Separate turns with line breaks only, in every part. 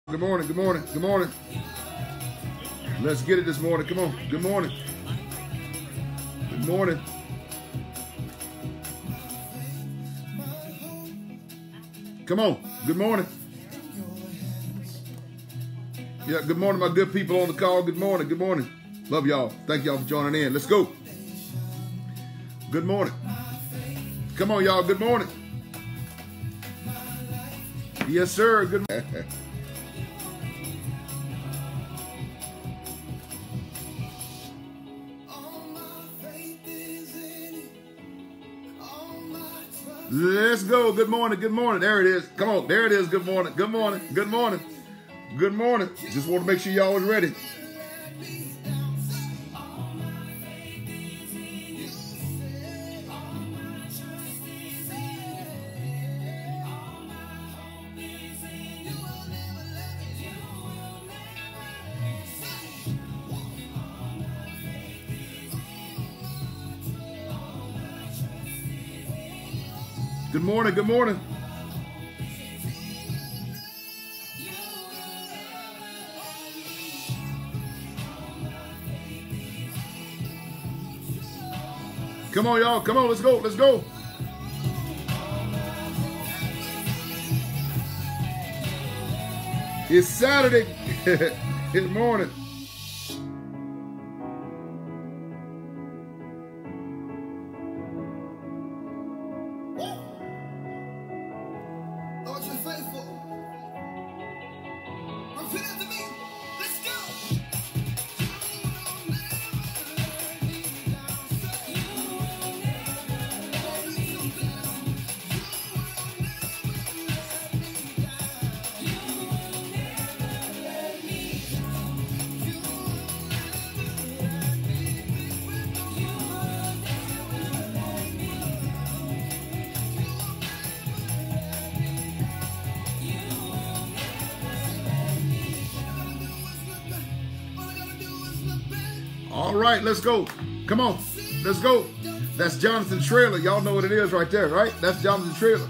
Good morning, good morning, good morning. Let's get it this morning. Come on. Good morning. Good morning. Come on. Good morning. Yeah, good morning, my good people on the call. Good morning. Good morning. Love y'all. Thank y'all for joining in. Let's go. Good morning. Come on, y'all. Good morning. Yes, sir. Good morning. Let's go. Good morning. Good morning. There it is. Come on. There it is. Good morning. Good morning. Good morning. Good morning. Just want to make sure y'all was ready. Good morning. Good morning. Come on, y'all. Come on. Let's go. Let's go. It's Saturday. Good morning. All right, let's go. Come on, let's go. That's Jonathan Trailer. Y'all know what it is right there, right? That's Jonathan Trailer.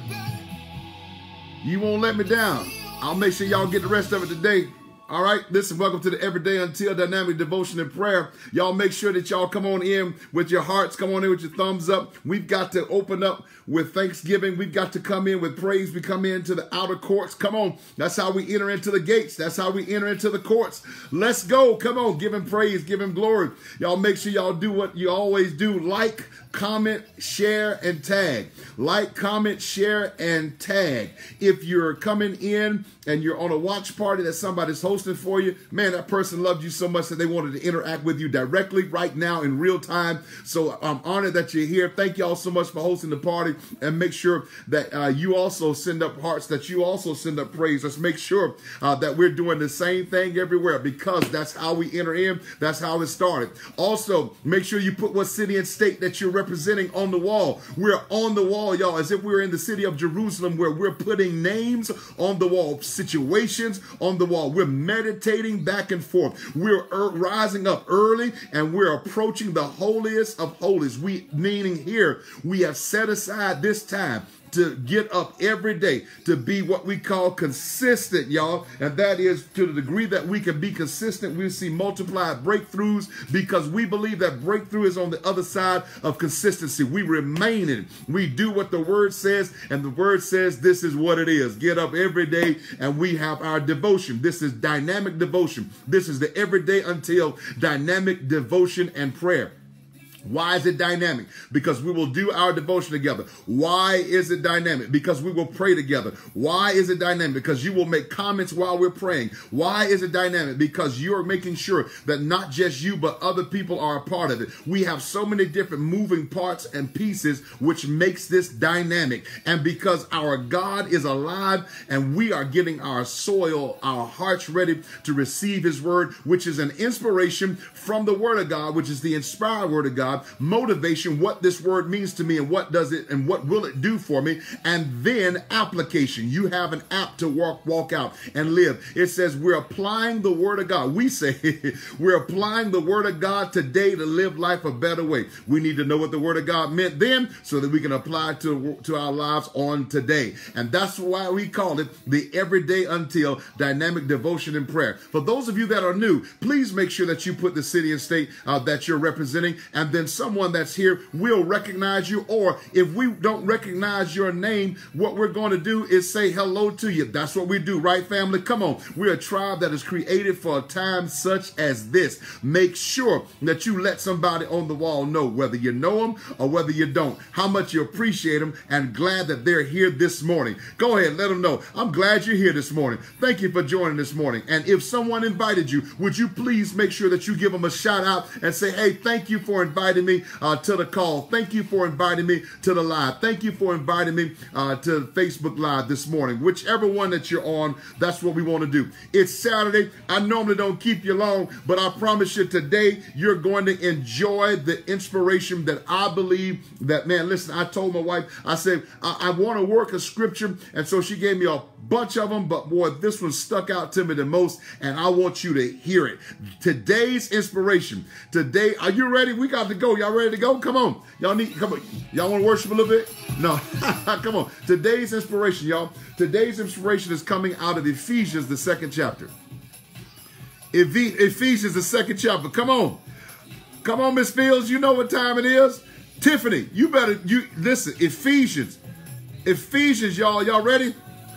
You won't let me down. I'll make sure y'all get the rest of it today. All right, listen, welcome to the Everyday Until Dynamic Devotion and Prayer. Y'all make sure that y'all come on in with your hearts, come on in with your thumbs up. We've got to open up with thanksgiving. We've got to come in with praise. We come into the outer courts. Come on, that's how we enter into the gates. That's how we enter into the courts. Let's go. Come on, give him praise, give him glory. Y'all make sure y'all do what you always do. Like, comment, share, and tag. Like, comment, share, and tag. If you're coming in and you're on a watch party that somebody's hosting for you, man, that person loved you so much that they wanted to interact with you directly right now in real time. So I'm honored that you're here. Thank y'all so much for hosting the party, and make sure that you also send up hearts, that you also send up praise. Let's make sure that we're doing the same thing everywhere, because that's how we enter in. That's how it started. Also, make sure you put what city and state that you're representing on the wall. We're on the wall, y'all, as if we were in the city of Jerusalem, where we're putting names on the wall, situations on the wall. We're meditating back and forth. We're rising up early, and we're approaching the holiest of holies. Meaning here, we have set aside this time to get up every day, to be what we call consistent, y'all. And that is, to the degree that we can be consistent, we'll see multiplied breakthroughs, because we believe that breakthrough is on the other side of consistency. We remain in it. We do what the word says, and the word says this is what it is. Get up every day, and we have our devotion. This is dynamic devotion. This is the Everyday Until Dynamic Devotion and Prayer. Why is it dynamic? Because we will do our devotion together. Why is it dynamic? Because we will pray together. Why is it dynamic? Because you will make comments while we're praying. Why is it dynamic? Because you're making sure that not just you, but other people are a part of it. We have so many different moving parts and pieces, which makes this dynamic. And because our God is alive, and we are getting our soil, our hearts ready to receive his word, which is an inspiration from the word of God, which is the inspired word of God, God, motivation, what this word means to me and what does it and what will it do for me, and then application. You have an app to walk out and live. It says we're applying the word of God. We say we're applying the word of God today to live life a better way. We need to know what the word of God meant then so that we can apply it to our lives on today. And that's why we call it the Everyday Until Dynamic Devotion and Prayer. For those of you that are new, please make sure that you put the city and state that you're representing, and then someone that's here will recognize you. Or if we don't recognize your name, what we're going to do is say hello to you. That's what we do, right, family? Come on. We're a tribe that is created for a time such as this. Make sure that you let somebody on the wall know, whether you know them or whether you don't, how much you appreciate them and glad that they're here this morning. Go ahead, let them know. I'm glad you're here this morning. Thank you for joining this morning. And if someone invited you, would you please make sure that you give them a shout out and say, hey, thank you for inviting me to the call. Thank you for inviting me to the live. Thank you for inviting me to Facebook Live this morning. Whichever one that you're on, that's what we want to do. It's Saturday. I normally don't keep you long, but I promise you today you're going to enjoy the inspiration that I believe that, man, listen, I told my wife, I said, I want to work a scripture. And so she gave me a bunch of them, but boy, this one stuck out to me the most, and I want you to hear it. Today's inspiration. Today, are you ready? We got to go. Y'all ready to go? Come on. Come on. Y'all want to worship a little bit? No. Come on. Today's inspiration, y'all. Today's inspiration is coming out of Ephesians, the 2nd chapter. Ephesians, the 2nd chapter. Come on. Come on, Miss Fields. You know what time it is. Tiffany, you listen. Ephesians, y'all ready?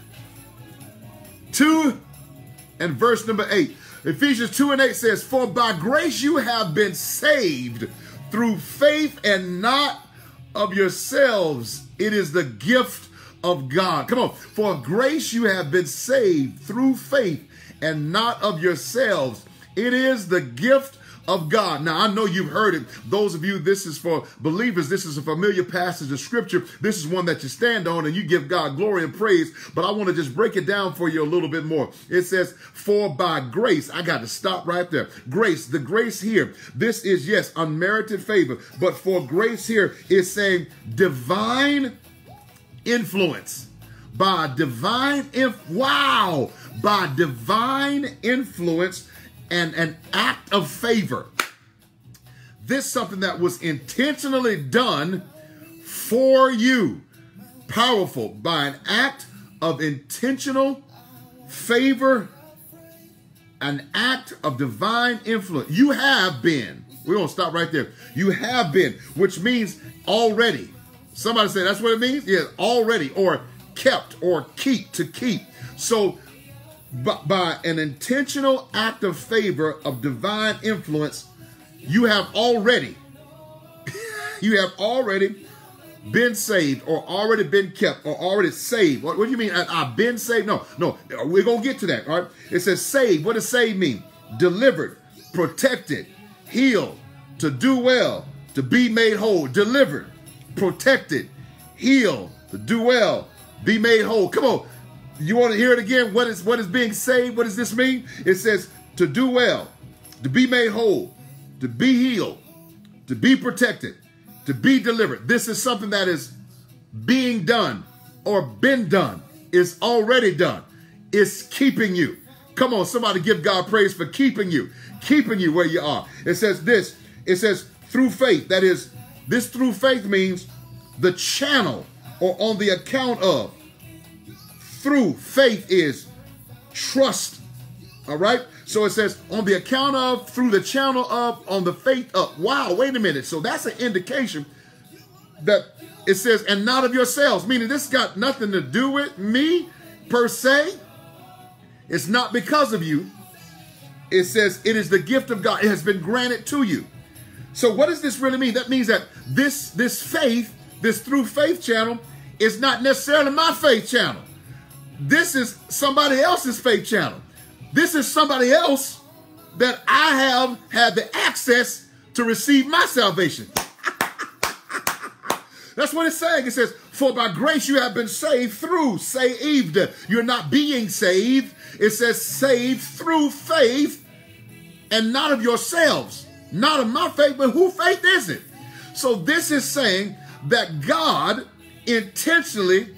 2 and verse number 8. Ephesians 2 and 8 says, for by grace you have been saved through faith, and not of yourselves. It is the gift of God. Come on. For grace you have been saved through faith, and not of yourselves. It is the gift of God. Now, I know you've heard it. Those of you, this is for believers. This is a familiar passage of scripture. This is one that you stand on and you give God glory and praise. But I want to just break it down for you a little bit more. It says, for by grace, I got to stop right there. Grace, the grace here, this is, yes, unmerited favor. But for grace here is saying divine influence. By divine influence and an act of favor. This is something that was intentionally done for you. Powerful. By an act of intentional favor, an act of divine influence. You have been. We're going to stop right there. You have been, which means already. Somebody say that's what it means? Yeah, already, or kept, or keep, to keep. So, by an intentional act of favor of divine influence, you have already been saved, or already been kept, or already saved. What do you mean? I've been saved? No, we're going to get to that, all right? It says saved. What does saved mean? Delivered, protected, healed, to do well, to be made whole. Delivered, protected, healed, to do well, be made whole. Come on. You want to hear it again? What is being saved? What does this mean? It says to do well, to be made whole, to be healed, to be protected, to be delivered. This is something that is being done or been done. It's already done. It's keeping you. Come on, somebody give God praise for keeping you where you are. It says this. It says through faith. That is, this through faith means the channel or on the account of. Through faith is trust. All right. So it says on the account of, through the channel of, on the faith of. Wow. Wait a minute. So that's an indication that it says, and not of yourselves, meaning this got nothing to do with me per se. It's not because of you. It says it is the gift of God. It has been granted to you. So what does this really mean? That means that this faith, this through faith channel is not necessarily my faith channel. This is somebody else's faith channel. This is somebody else that I have had the access to receive my salvation. That's what it's saying. It says, for by grace you have been saved through, saved. You're not being saved. It says saved through faith, and not of yourselves. Not of my faith, but whose faith is it? So this is saying that God intentionally,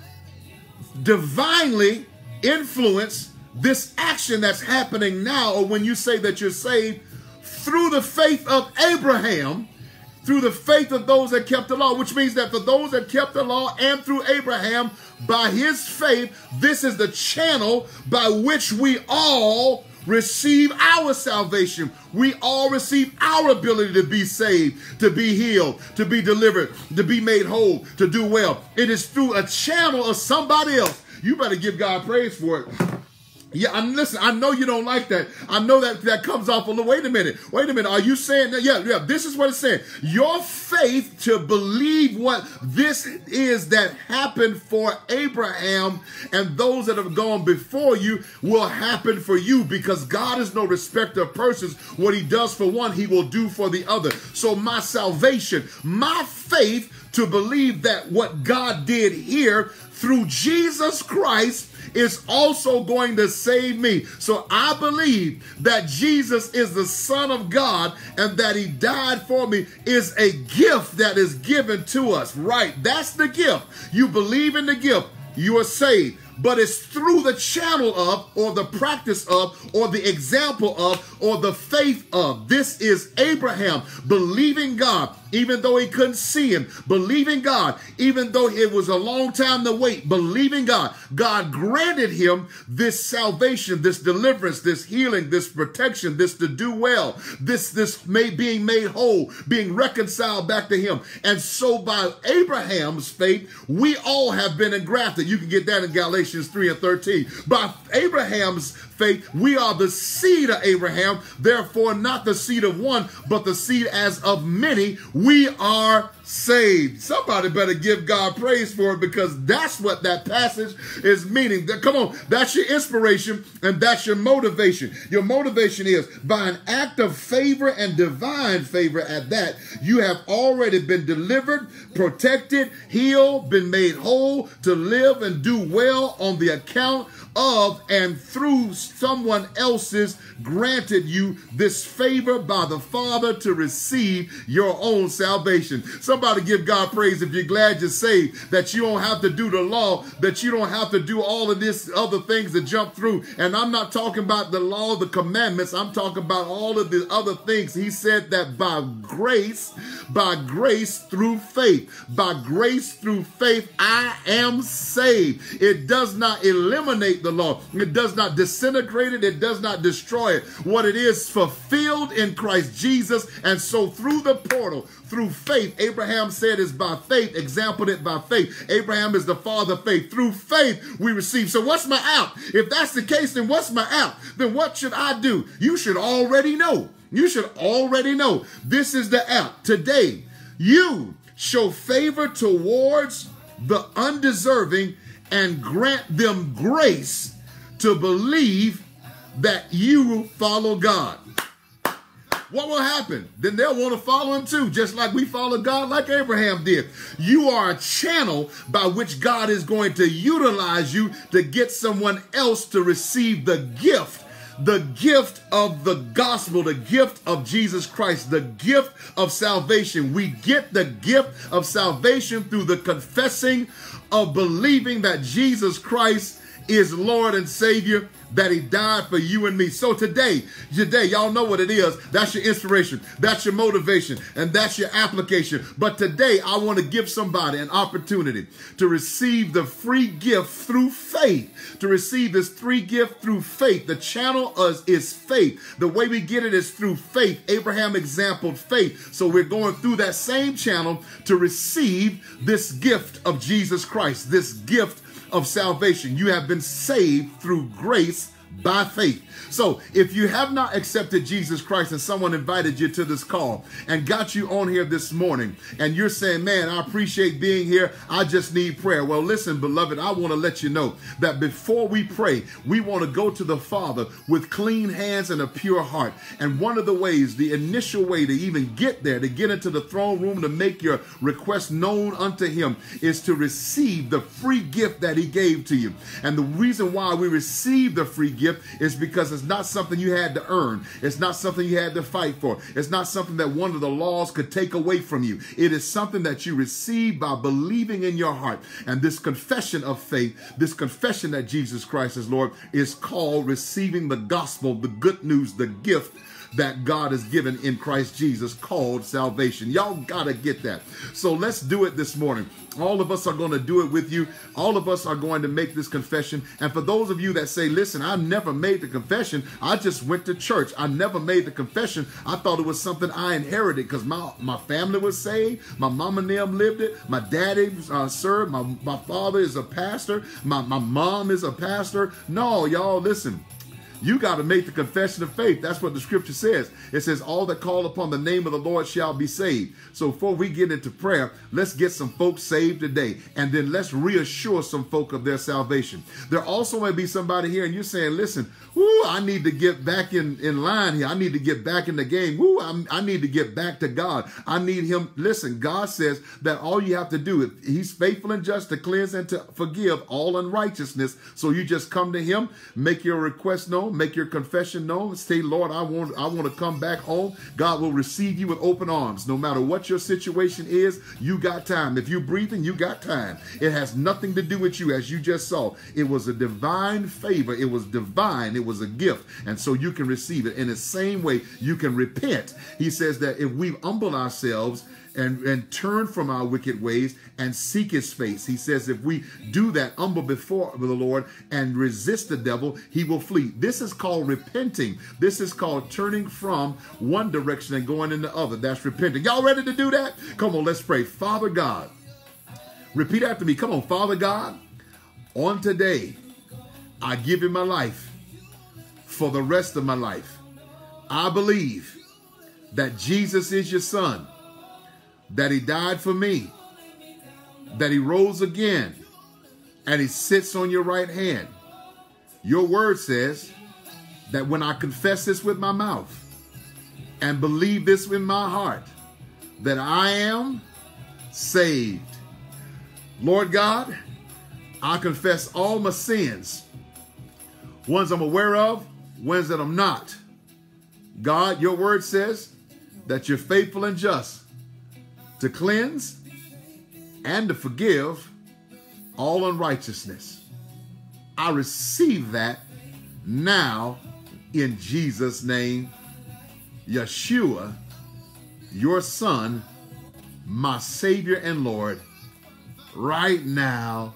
divinely influenced this action that's happening now, or when you say that you're saved, through the faith of Abraham, through the faith of those that kept the law, which means that for those that kept the law and through Abraham, by his faith, this is the channel by which we all receive our salvation. We all receive our ability to be saved, to be healed, to be delivered, to be made whole, to do well. It is through a channel of somebody else. You better give God praise for it. Yeah, and listen, I know you don't like that. I know that comes off a little, wait a minute. Are you saying that? Yeah, this is what it's saying. Your faith to believe what this is that happened for Abraham and those that have gone before you will happen for you, because God is no respecter of persons. What he does for one, he will do for the other. So my salvation, my faith to believe that what God did here through Jesus Christ is also going to save me. So I believe that Jesus is the Son of God and that he died for me is a gift that is given to us. Right? That's the gift. You believe in the gift, you are saved. But it's through the channel of, or the practice of, or the example of, or the faith of. This is Abraham believing God, even though he couldn't see him, believing God, even though it was a long time to wait, believing God. God granted him this salvation, this deliverance, this healing, this protection, this to do well, this being made whole, being reconciled back to him. And so by Abraham's faith, we all have been engrafted. You can get that in Galatians 3:13. By Abraham's faith, we are the seed of Abraham, therefore not the seed of one, but the seed as of many. We are saved. Somebody better give God praise for it, because that's what that passage is meaning. Come on, that's your inspiration and that's your motivation. Your motivation is by an act of favor and divine favor at that, you have already been delivered, protected, healed, been made whole to live and do well on the account of and through someone else's granted you this favor by the Father to receive your own salvation. Somebody give God praise if you're glad you're saved, that you don't have to do the law, that you don't have to do all of this other things to jump through. And I'm not talking about the law, the commandments. I'm talking about all of the other things. He said that by grace through faith, by grace through faith, I am saved. It does not eliminate the law. It does not disintegrate it. It does not destroy it. What it is fulfilled in Christ Jesus. And so through the portal, through faith, Abraham said is by faith, exampled it by faith. Abraham is the father of faith. Through faith, we receive. So what's my out? If that's the case, then what's my out? Then what should I do? You should already know. You should already know. This is the out. Today, you show favor towards the undeserving and grant them grace to believe that you follow God. What will happen? Then they'll want to follow him too, just like we follow God, like Abraham did. You are a channel by which God is going to utilize you to get someone else to receive the gift of the gospel, the gift of Jesus Christ, the gift of salvation. We get the gift of salvation through the confessing of believing that Jesus Christ is Lord and Savior, that he died for you and me. So today, y'all know what it is. That's your inspiration. That's your motivation. And that's your application. But today, I want to give somebody an opportunity to receive the free gift through faith. To receive this free gift through faith. The channel is faith. The way we get it is through faith. Abraham exampled faith. So we're going through that same channel to receive this gift of Jesus Christ. This gift of salvation. You have been saved through grace by faith. So if you have not accepted Jesus Christ and someone invited you to this call and got you on here this morning and you're saying, man, I appreciate being here, I just need prayer. Well, listen, beloved, I want to let you know that before we pray, we want to go to the Father with clean hands and a pure heart. And one of the ways, the initial way to even get there, to get into the throne room, to make your request known unto him, is to receive the free gift that he gave to you. And the reason why we receive the free gift gift is because it's not something you had to earn. It's not something you had to fight for. It's not something that one of the laws could take away from you. It is something that you receive by believing in your heart. And this confession of faith, this confession that Jesus Christ is Lord, is called receiving the gospel, the good news, the gift that God has given in Christ Jesus, called salvation. Y'all gotta get that. So let's do it this morning. All of us are going to do it with you. All of us are going to make this confession. And for those of you that say, listen, I never made the confession. I just went to church. I never made the confession. I thought it was something I inherited because my family was saved. My mom and them lived it. My daddy served. My father is a pastor. My mom is a pastor. No, y'all, listen. You got to make the confession of faith. That's what the scripture says. It says, all that call upon the name of the Lord shall be saved. So before we get into prayer, let's get some folks saved today. And then let's reassure some folk of their salvation. There also may be somebody here and you're saying, listen, whoo, I need to get back in line here. I need to get back in the game. Whoo, I need to get back to God. I need him. Listen, God says that all you have to do, he's faithful and just to cleanse and to forgive all unrighteousness. So you just come to him, make your request known, make your confession known, say, Lord, I want to come back home. God will receive you with open arms. No matter what your situation is, you got time. If you're breathing, you got time. It has nothing to do with you, as you just saw. It was a divine favor. It was divine. It was a gift. And so you can receive it. In the same way, you can repent. He says that if we humble ourselves and turn from our wicked ways and seek his face, he says if we do that, humble before the Lord and resist the devil, he will flee. This is called repenting. This is called turning from one direction and going in the other. That's repenting. Y'all ready to do that? Come on, let's pray. Father God, repeat after me. Come on, Father God, on today, I give you my life for the rest of my life. I believe that Jesus is your son, that he died for me, that he rose again, and he sits on your right hand. Your word says that when I confess this with my mouth and believe this in my heart, that I am saved. Lord God, I confess all my sins, ones I'm aware of, ones that I'm not. God, your word says that you're faithful and just to cleanse and to forgive all unrighteousness. I receive that now in Jesus' name. Yeshua, your son, my Savior and Lord, right now.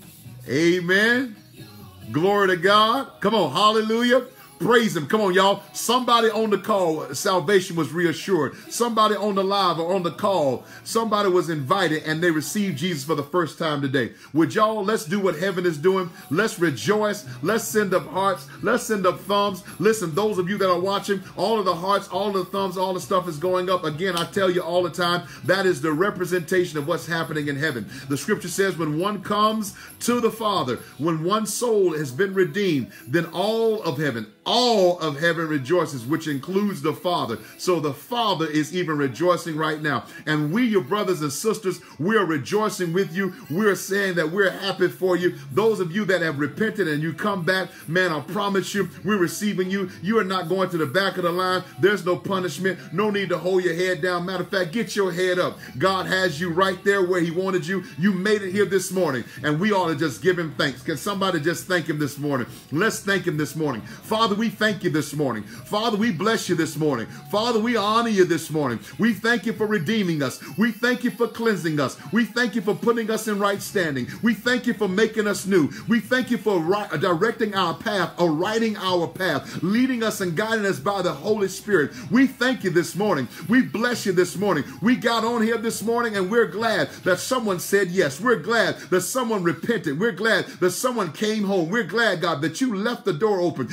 Amen. Glory to God. Come on, hallelujah. Praise him. Come on, y'all. Somebody on the call, salvation was reassured. Somebody on the live or on the call, somebody was invited and they received Jesus for the first time today. Would y'all, let's do what heaven is doing. Let's rejoice. Let's send up hearts. Let's send up thumbs. Listen, those of you that are watching, all of the hearts, all of the thumbs, all the stuff is going up. Again, I tell you all the time, that is the representation of what's happening in heaven. The scripture says when one comes to the Father, when one soul has been redeemed, then all of heaven rejoices, which includes the Father. So the Father is even rejoicing right now. And we, your brothers and sisters, we are rejoicing with you. We're saying that we're happy for you. Those of you that have repented and you come back, man, I promise you, we're receiving you. You are not going to the back of the line. There's no punishment. No need to hold your head down. Matter of fact, get your head up. God has you right there where he wanted you. You made it here this morning, and we ought to just give him thanks. Can somebody just thank him this morning? Let's thank him this morning. Father, we thank you this morning. Father, we bless you this morning. Father, we honor you this morning. We thank you for redeeming us. We thank you for cleansing us. We thank you for putting us in right standing. We thank you for making us new. We thank you for directing our path, or writing our path, leading us and guiding us by the Holy Spirit. We thank you this morning. We bless you this morning. We got on here this morning and we're glad that someone said yes. We're glad that someone repented. We're glad that someone came home. We're glad, God, that you left the door open. You left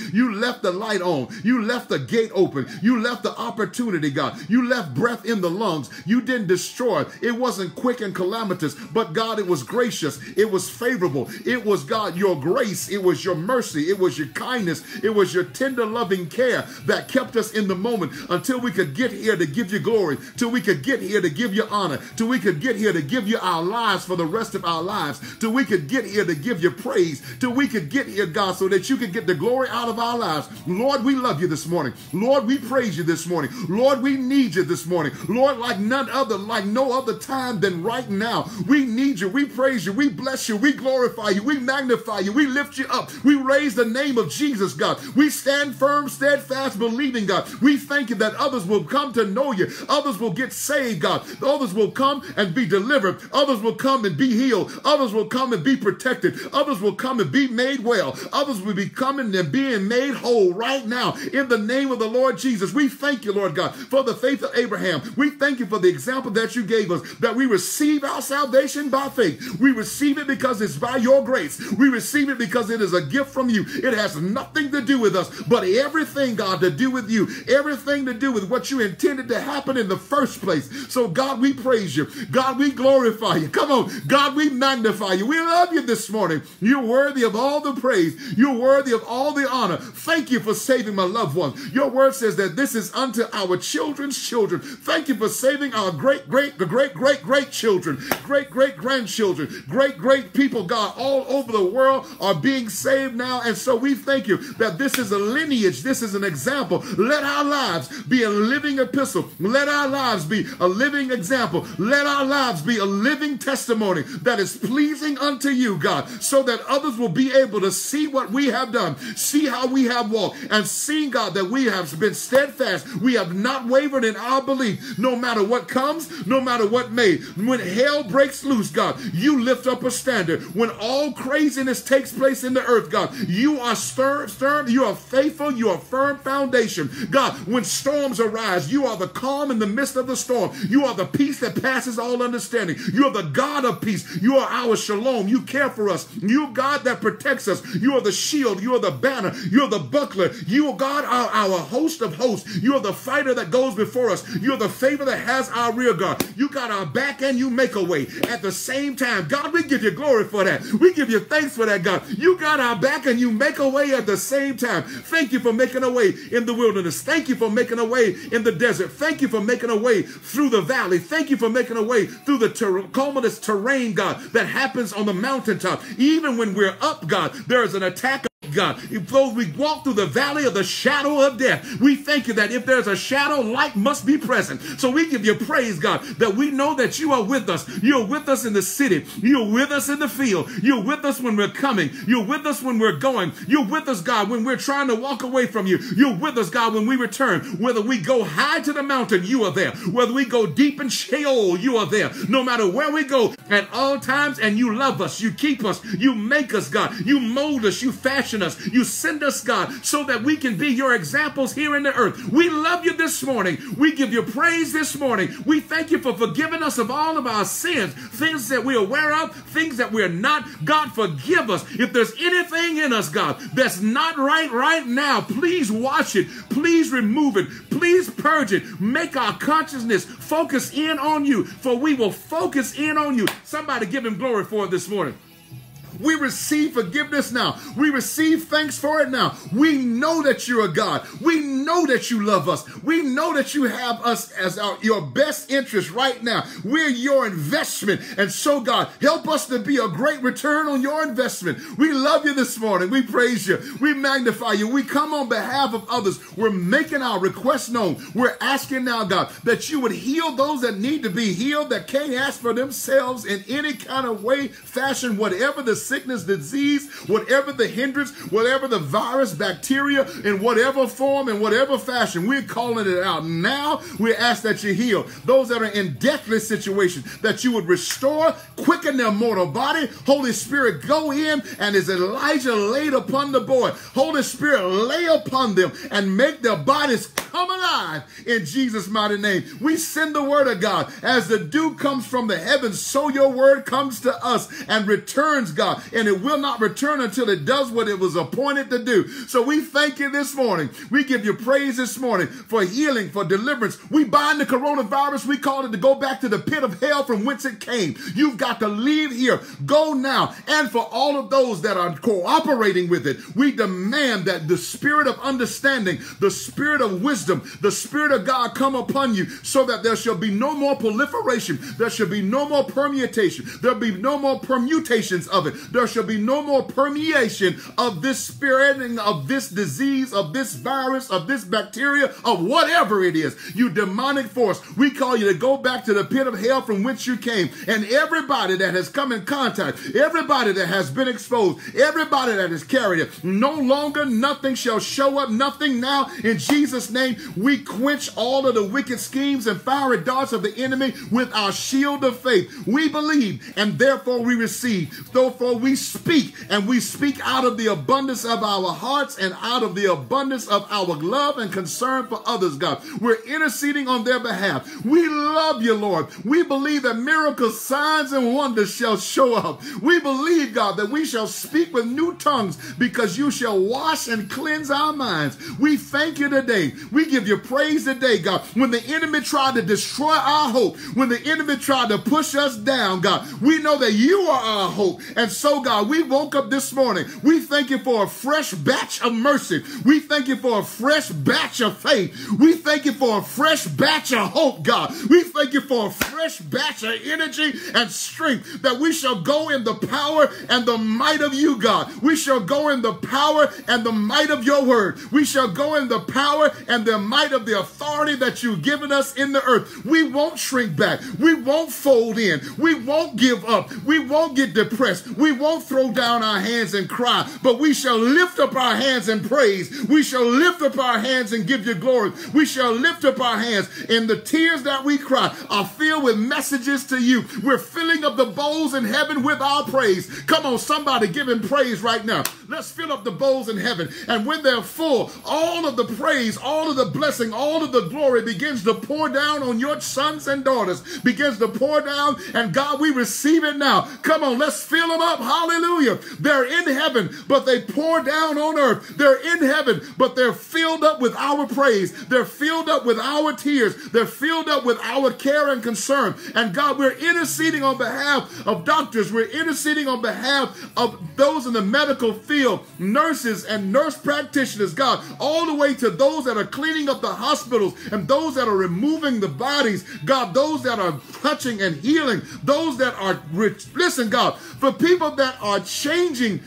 left the light on. You left the gate open. You left the opportunity, God. You left breath in the lungs. You didn't destroy. It wasn't quick and calamitous, but God, it was gracious. It was favorable. It was, God, your grace. It was your mercy. It was your kindness. It was your tender, loving care that kept us in the moment until we could get here to give you glory, till we could get here to give you honor, till we could get here to give you our lives for the rest of our lives, till we could get here to give you praise, till we could get here, God, so that you could get the glory out of our lives. Lord, we love you this morning. Lord, we praise you this morning. Lord, we need you this morning. Lord, like none other, like no other time than right now. We need you. We praise you. We bless you. We glorify you. We magnify you. We lift you up. We raise the name of Jesus, God. We stand firm, steadfast, believing, God. We thank you that others will come to know you. Others will get saved, God. Others will come and be delivered. Others will come and be healed. Others will come and be protected. Others will come and be made well. Others will be coming and being made whole right now in the name of the Lord Jesus. We thank you, Lord God, for the faith of Abraham. We thank you for the example that you gave us, that we receive our salvation by faith. We receive it because it's by your grace. We receive it because it is a gift from you. It has nothing to do with us, but everything, God, to do with you. Everything to do with what you intended to happen in the first place. So, God, we praise you. God, we glorify you. Come on. God, we magnify you. We love you this morning. You're worthy of all the praise. You're worthy of all the honor. Thank you for saving my loved ones. Your word says that this is unto our children's children. Thank you for saving our great children, great grandchildren, great people, God, all over the world are being saved now. And so we thank you that this is a lineage. This is an example. Let our lives be a living epistle. Let our lives be a living example. Let our lives be a living testimony that is pleasing unto you, God, so that others will be able to see what we have done, see how we have walked, and see, God, that we have been steadfast. We have not wavered in our belief, no matter what comes, no matter what may. When hell breaks loose, God, you lift up a standard. When all craziness takes place in the earth, God, you are stern, you are faithful, you are firm foundation. God, when storms arise, you are the calm in the midst of the storm. You are the peace that passes all understanding. You are the God of peace. You are our shalom. You care for us. You, God, that protects us. You are the shield. You are the banner. You are the buckler. You, God, are our host of hosts. You are the fighter that goes before us. You are the favor that has our rear guard. You got our back and you make a way at the same time. God, we give you glory for that. We give you thanks for that, God. You got our back and you make a way at the same time. Thank you for making a way in the wilderness. Thank you for making a way in the desert. Thank you for making a way through the valley. Thank you for making a way through the cumulus terrain, God, that happens on the mountaintop. Even when we're up, God, there is an attack. God, though we walk through the valley of the shadow of death, we thank you that if there's a shadow, light must be present. So we give you praise, God, that we know that you are with us. You're with us in the city. You're with us in the field. You're with us when we're coming. You're with us when we're going. You're with us, God, when we're trying to walk away from you. You're with us, God, when we return. Whether we go high to the mountain, you are there. Whether we go deep in Sheol, you are there. No matter where we go, at all times, and you love us. You keep us. You make us, God. You mold us. You fashion us. You send us, God, so that we can be your examples here in the earth. We love you this morning. We give you praise this morning. We thank you for forgiving us of all of our sins, things that we're aware of, things that we're not. God, forgive us. If there's anything in us, God, that's not right now, please wash it. Please remove it. Please purge it. Make our consciousness focus in on you, for we will focus in on you. Somebody give him glory for it this morning. We receive forgiveness now. We receive thanks for it now. We know that you're a God. We know that you love us. We know that you have us as your best interest right now. We're your investment. And so, God, help us to be a great return on your investment. We love you this morning. We praise you. We magnify you. We come on behalf of others. We're making our requests known. We're asking now, God, that you would heal those that need to be healed, that can't ask for themselves in any kind of way, fashion, whatever the sickness, disease, whatever the hindrance, whatever the virus, bacteria, in whatever form, in whatever fashion, we're calling it out. Now we ask that you heal those that are in deathless situations, that you would restore, quicken their mortal body. Holy Spirit, go in, and as Elijah laid upon the boy, Holy Spirit, lay upon them and make their bodies come alive. alive in Jesus' mighty name. We send the word of God. As the dew comes from the heavens, so your word comes to us and returns, God, and it will not return until it does what it was appointed to do. So we thank you this morning. We give you praise this morning for healing, for deliverance. We bind the coronavirus. We call it to go back to the pit of hell from whence it came. You've got to leave here. Go now. And for all of those that are cooperating with it, we demand that the spirit of understanding, the spirit of wisdom, the spirit of God come upon you so that there shall be no more proliferation. There shall be no more permutation. There'll be no more permutations of it. There shall be no more permeation of this spreading of this disease, of this virus, of this bacteria, of whatever it is. You demonic force, we call you to go back to the pit of hell from which you came. And everybody that has come in contact, everybody that has been exposed, everybody that has carried it, no longer nothing shall show up, nothing now. In Jesus' name, we quench all of the wicked schemes and fiery darts of the enemy with our shield of faith. We believe and therefore we receive. Therefore we speak, and we speak out of the abundance of our hearts and out of the abundance of our love and concern for others, God. We're interceding on their behalf. We love you, Lord. We believe that miracles, signs, and wonders shall show up. We believe, God, that we shall speak with new tongues because you shall wash and cleanse our minds. We thank you today. We give you praise today, God. When the enemy tried to destroy our hope, when the enemy tried to push us down, God, we know that you are our hope. And so, God, we woke up this morning. We thank you for a fresh batch of mercy. We thank you for a fresh batch of faith. We thank you for a fresh batch of hope, God. We thank you for a fresh batch of energy and strength that we shall go in the power and the might of you, God. We shall go in the power and the might of your word. We shall go in the power and the might of the authority that you've given us in the earth. We won't shrink back. We won't fold in. We won't give up. We won't get depressed. We won't throw down our hands and cry, but we shall lift up our hands and praise. We shall lift up our hands and give you glory. We shall lift up our hands, and the tears that we cry are filled with messages to you. We're filling up the bowls in heaven with our praise. Come on, somebody give him praise right now. Let's fill up the bowls in heaven, and when they're full, all of the praise, all of the blessing, all of the glory begins to pour down on your sons and daughters, begins to pour down, and God, we receive it now. Come on, let's fill them up. Hallelujah. They're in heaven, but they pour down on earth. They're in heaven, but they're filled up with our praise. They're filled up with our tears. They're filled up with our care and concern. And God, we're interceding on behalf of doctors. We're interceding on behalf of those in the medical field, nurses and nurse practitioners, God, all the way to those that are cleaning up the hospitals and those that are removing the bodies, God, those that are touching and healing, those that are, listen, God, for people that are changing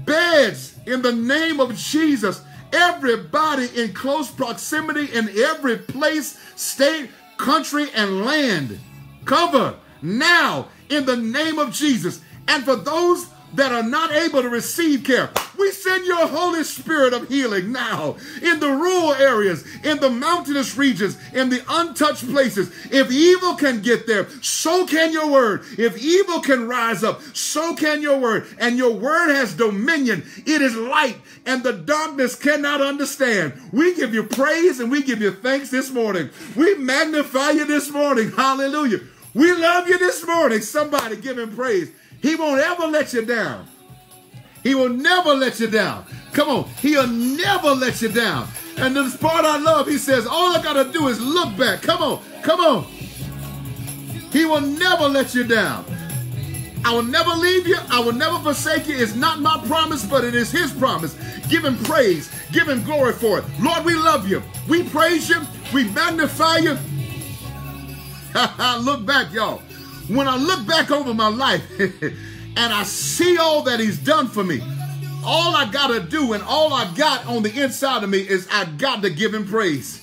beds in the name of Jesus, everybody in close proximity in every place, state, country, and land, cover now in the name of Jesus. And for those that are not able to receive care, we send your Holy Spirit of healing now in the rural areas, in the mountainous regions, in the untouched places. If evil can get there, so can your word. If evil can rise up, so can your word. And your word has dominion. It is light, and the darkness cannot understand. We give you praise and we give you thanks this morning. We magnify you this morning. Hallelujah. We love you this morning. Somebody give him praise. He won't ever let you down. He will never let you down. Come on. He'll never let you down. And this part I love, he says, all I got to do is look back. Come on. Come on. He will never let you down. I will never leave you. I will never forsake you. It's not my promise, but it is his promise. Give him praise. Give him glory for it. Lord, we love you. We praise you. We magnify you. Look back, y'all. When I look back over my life and I see all that he's done for me, all I got to do and all I got on the inside of me is I got to give him praise.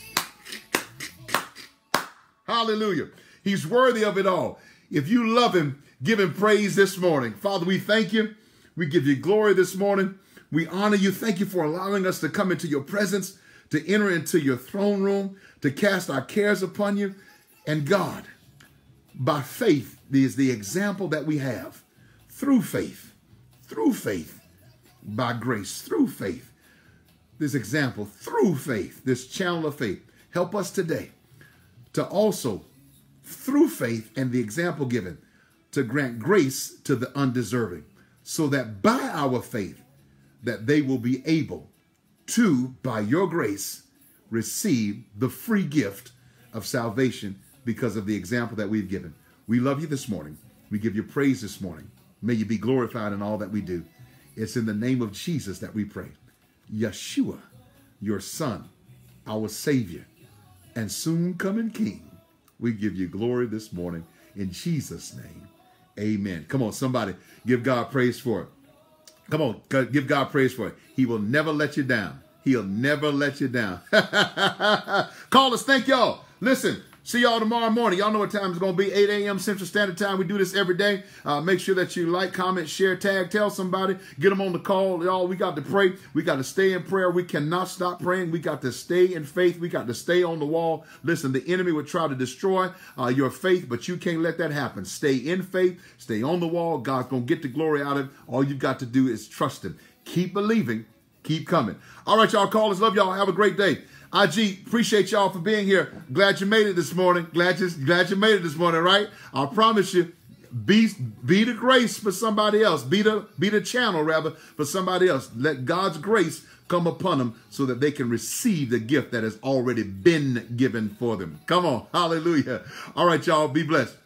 Hallelujah. He's worthy of it all. If you love him, give him praise this morning. Father, we thank you. We give you glory this morning. We honor you. Thank you for allowing us to come into your presence, to enter into your throne room, to cast our cares upon you. And God, by faith, is the example that we have. Through faith, by grace, through faith, this example, through faith, this channel of faith, Help us today to also, through faith and the example given, to grant grace to the undeserving, so that by our faith, that they will be able to, by your grace, receive the free gift of salvation because of the example that we've given. We love you this morning. We give you praise this morning. May you be glorified in all that we do. It's in the name of Jesus that we pray. Yeshua, your Son, our Savior, and soon coming King. We give you glory this morning in Jesus' name. Amen. Come on, somebody give God praise for it. Come on, give God praise for it. He will never let you down. He'll never let you down. Call us. Thank y'all. Listen, see y'all tomorrow morning. Y'all know what time it's going to be, 8 a.m. Central Standard Time. We do this every day. Make sure that you like, comment, share, tag, tell somebody. Get them on the call. Y'all, we got to pray. We got to stay in prayer. We cannot stop praying. We got to stay in faith. We got to stay on the wall. Listen, the enemy will try to destroy your faith, but you can't let that happen. Stay in faith. Stay on the wall. God's going to get the glory out of it. All you've got to do is trust him. Keep believing. Keep coming. All right, y'all, callers. Love y'all. Have a great day. IG, appreciate y'all for being here. Glad you made it this morning. Glad you made it this morning, right? I promise you, be the grace for somebody else. Be the channel, rather, for somebody else. Let God's grace come upon them so that they can receive the gift that has already been given for them. Come on. Hallelujah. All right, y'all. Be blessed.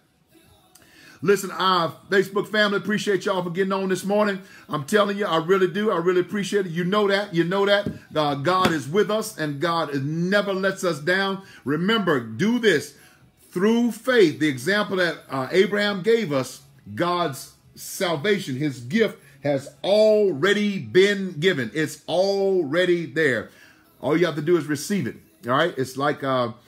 Listen, our Facebook family, appreciate y'all for getting on this morning. I'm telling you, I really do. I really appreciate it. You know that. You know that. God is with us, and God never lets us down. Remember, do this through faith. The example that Abraham gave us, God's salvation, his gift has already been given. It's already there. All you have to do is receive it. All right. It's like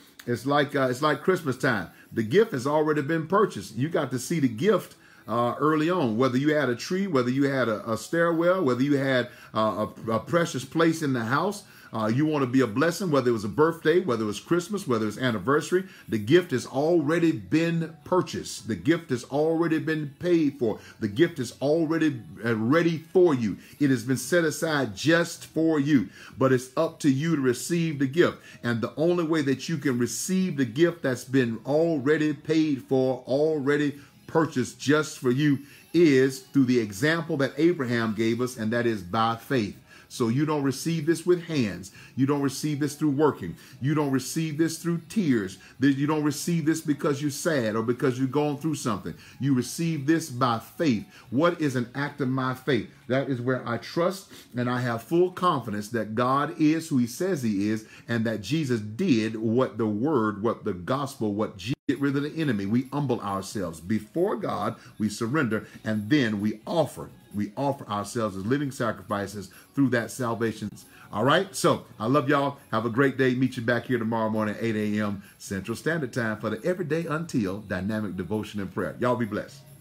Christmas time. The gift has already been purchased. You got to see the gift early on, whether you had a tree, whether you had a stairwell, whether you had a precious place in the house. You want to be a blessing, whether it was a birthday, whether it was Christmas, whether it's anniversary. The gift has already been purchased. The gift has already been paid for. The gift is already ready for you. It has been set aside just for you. But it's up to you to receive the gift. And the only way that you can receive the gift that's been already paid for, already purchased just for you, is through the example that Abraham gave us, and that is by faith. So you don't receive this with hands. You don't receive this through working. You don't receive this through tears. You don't receive this because you're sad or because you're going through something. You receive this by faith. What is an act of my faith? That is where I trust and I have full confidence that God is who he says he is, and that Jesus did what the word, what the gospel, what Jesus get rid of the enemy. We humble ourselves before God, we surrender, and then we offer ourselves as living sacrifices through that salvation. All right. So I love y'all. Have a great day. Meet you back here tomorrow morning, 8 a.m. Central Standard Time for the Everyday Until Dynamic Devotion and Prayer. Y'all be blessed.